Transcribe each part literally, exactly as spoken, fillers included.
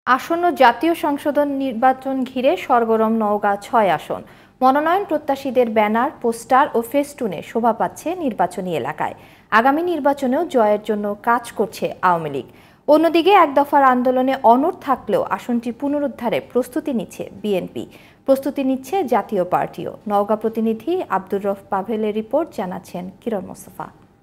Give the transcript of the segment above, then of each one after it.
আসন্ন জাতীয় সংসদ নির্বাচন ঘিরে সরগরম নওগাঁ ছয় আসন। মনোনয়ন প্রত্যাশীদের ব্যানার, পোস্টার ও ফেস্টুনে শোভা পাচ্ছে নির্বাচনী এলাকায়। আগামী নির্বাচনেও জয়ের জন্য কাজ করছে আওয়ামী লীগ। অন্যদিকে এক দফার আন্দোলনে অনড় থাকলেও আসনটি পুনরুদ্ধারে প্রস্তুতি নিচ্ছে বিএনপি, প্রস্তুতি নিচ্ছে জাতীয় পার্টিও। নওগাঁ প্রতিনিধি আব্দুর রফ পাভেলের রিপোর্ট, জানাচ্ছেন কিরণ মোস্তফা।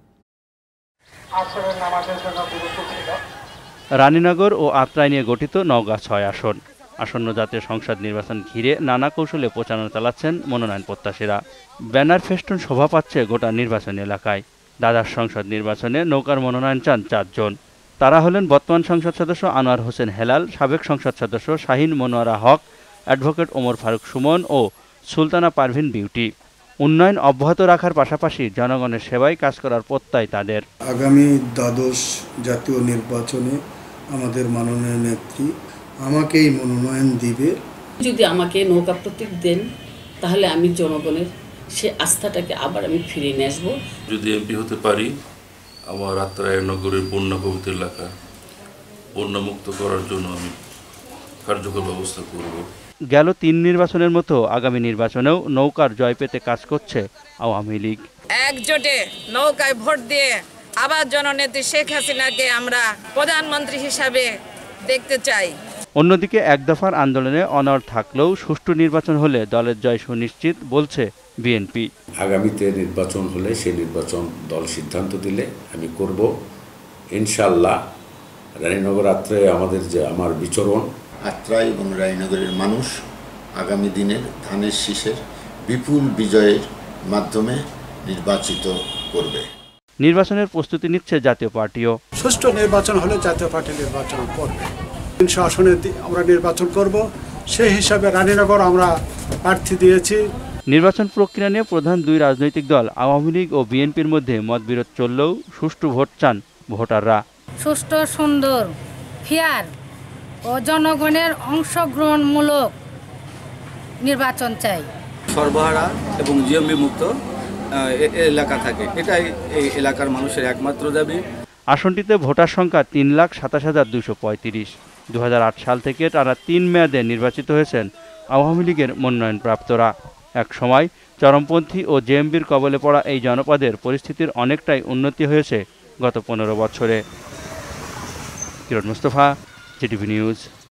রানীনগর ও আত্রাই নিয়ে গঠিত নওগাঁ ছয় আসন। আসন্ন জাতীয় সংসদ নির্বাচন ঘিরে নানা কৌশলে প্রচারণা চালাচ্ছেন মনোনয়ন প্রত্যাশীরা। ব্যানার, ফেস্টুন শোভা পাচ্ছে গোটা নির্বাচনী এলাকায়। দ্বাদশ সংসদ নির্বাচনে নৌকার মনোনয়ন চান চারজন। তারা হলেন বর্তমান সংসদ সদস্য আনোয়ার হোসেন হেলাল, সাবেক সংসদ সদস্য শাহিন মনোয়ারা হক, অ্যাডভোকেট ওমর ফারুক সুমন ও সুলতানা পারভিন বিউটি। উন্নয়ন অব্যাহত রাখার পাশাপাশি জনগণের সেবায় কাজ করার প্রত্যয় তাদের। আগামী দ্বাদশ জাতীয় নির্বাচনে আমাদের মাননীয় নেত্রী আমাকেই মনোনয়ন দিবে। যদি আমাকে নৌকা প্রতীক দেন তাহলে আমি জনগণের সে আস্থাটাকে আবার আমি ফিরিয়ে নিয়ে আসবো। যদি এমপি হতে পারি, আমার আত্রাই নগরের বন্যা প্রভাবিত এলাকা বন্যামুক্ত করার জন্য আমি কার্যকর ব্যবস্থা করব। গেল তিন নির্বাচনের মতো আগামী নির্বাচনেও নৌকার জয় পেতে কাজ করছে আওয়ামী লীগ। একজোটে নৌকায় ভোট দিয়ে আবার জননেত্রী শেখ হাসিনাকে আমরা প্রধানমন্ত্রী হিসাবে দেখতে চাই। অন্যদিকে এক দফার আন্দোলনে অনড় থাকলেও সুষ্ঠু নির্বাচন হলে দলের জয় সুনিশ্চিত বলছে বিএনপি। আগামীতে নির্বাচন হলে সেই নির্বাচন দল সিদ্ধান্ত দিলে আমি করব ইনশাআল্লাহ। রানীনগর আত্রাই আমাদের যে আমার বিচরণ, আত্রাই এবং রানীনগরের মানুষ আগামী দিনের ধানের শীষের বিপুল বিজয়ের মাধ্যমে নির্বাচিত করবে। নির্বাচনের প্রস্তুতি নিচ্ছে জাতীয় পার্টিও। সুষ্ঠু নির্বাচন হলে জাতীয় পার্টি নির্বাচন করবে। তিনশো আসনে আমরা নির্বাচন করব, সেই হিসাবে রানীনগর আমরা প্রার্থী দিয়েছি। নির্বাচন প্রক্রিয়া নিয়ে প্রধান দুই রাজনৈতিক দল আওয়ামী লীগ ও বিএনপির মধ্যে মতবিরোধ চললেও সুষ্ঠু ভোট চান ভোটাররা। সুষ্ঠু, সুন্দর, ফেয়ার ও জনগণের অংশগ্রহণমূলক নির্বাচন চাই। সর্বহারা এবং জিএমবি মুক্ত এলাকা থাকে, এটাই এই এলাকার মানুষের একমাত্র দাবি। আসনটিতে ভোটার সংখ্যা তিন লাখ সাতাশ হাজার দুইশো পঁয়ত্রিশ। দু হাজার আট সাল থেকে টানা তিন মেয়াদে নির্বাচিত হয়েছেন আওয়ামী লীগের মনোনয়নপ্রাপ্তরা। এক সময় চরমপন্থী ও জেএমবির কবলে পড়া এই জনপদের পরিস্থিতির অনেকটাই উন্নতি হয়েছে গত পনেরো বছরে। Kiron Mostafa, GTV news.